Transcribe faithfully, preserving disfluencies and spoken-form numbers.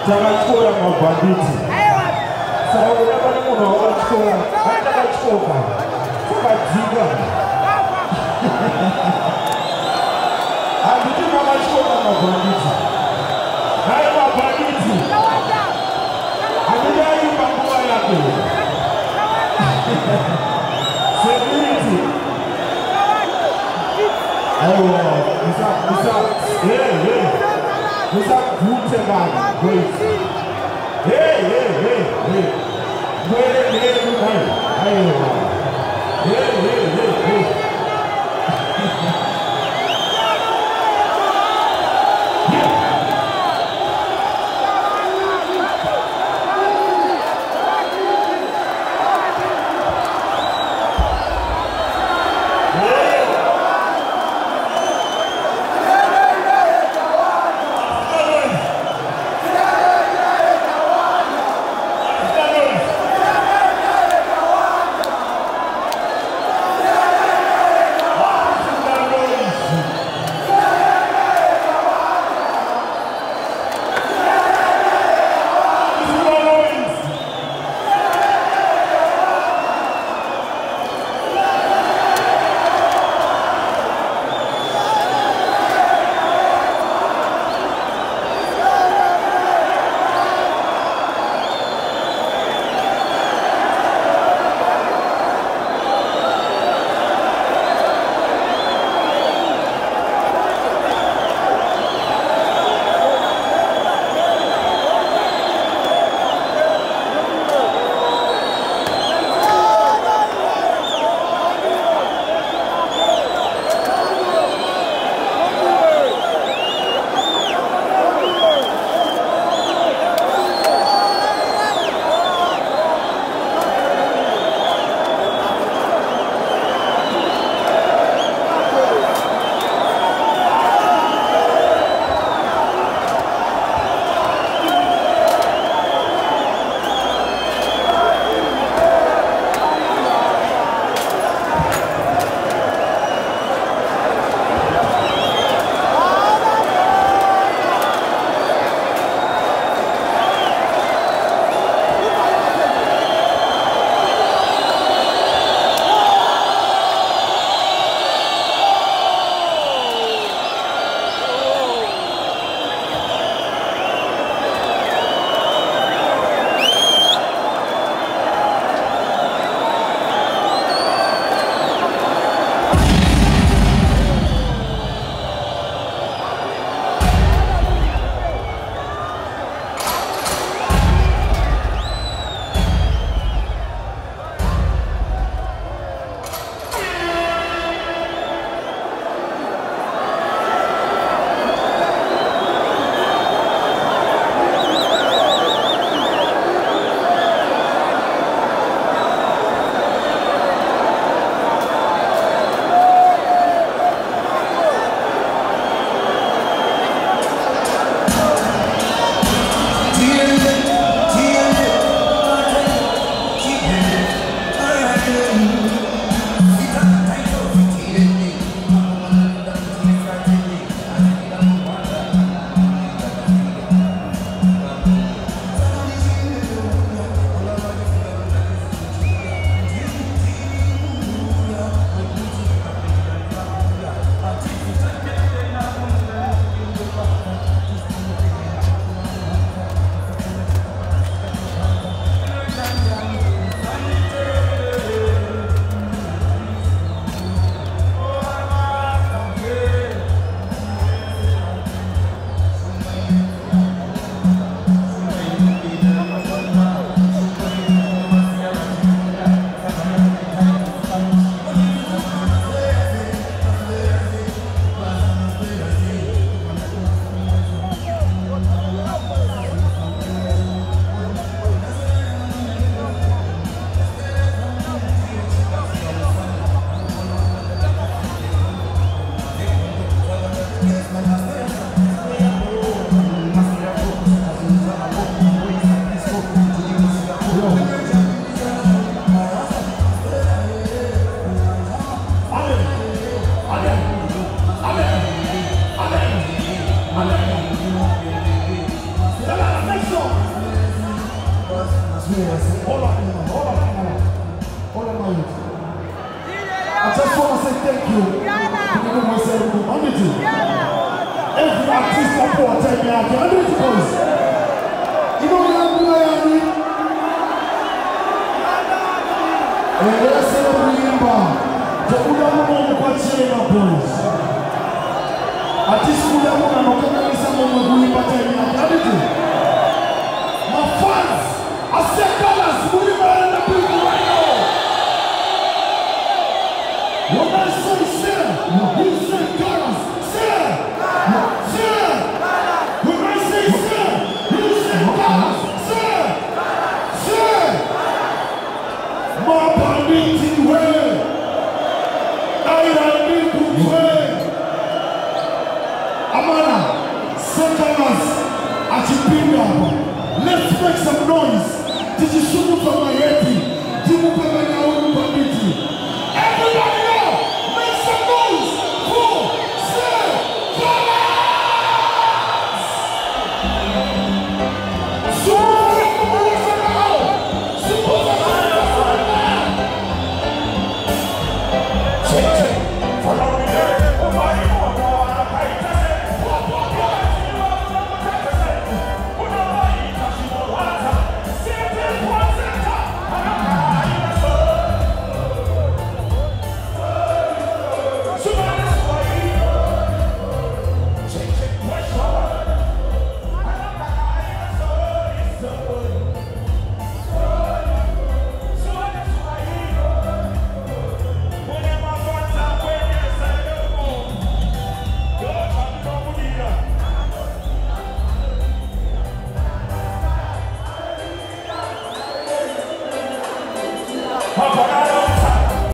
Takachikora mabhanditi. Saka unabana munhu wakachikora, atakachikoka. Takadzika. Handiti makachikora mabhanditi. Hai mabhanditi. Handidai panguva yako. Security. Aiwa, musa musa. Hey, hey. Musa vute bana. Wait. Hey, hey, hey, hey. Wait, hey, hey. Aiwa. Hey, hey, hey, hey. Amen. Amen. Hold on, hold on, hold on, hold on. I just want to say thank you. Every artist up for ten years, I do it because you know what I'm doing. And let's celebrate the Udamu Kwachena boys. Artist Udamu and Okanisa Momu ten years, I do it. My fans, I said colors, we are in the people right now. When I say sir, you say colors, sir, sir. When I say sir, you say colors, sir, sir. My banditi way, I need to way. Amana, say colors, Achipinga. Let's make some noise. Did you shoot up on my head? Did you move on my own banditi? Everybody now, make some noise for Sir Colors! So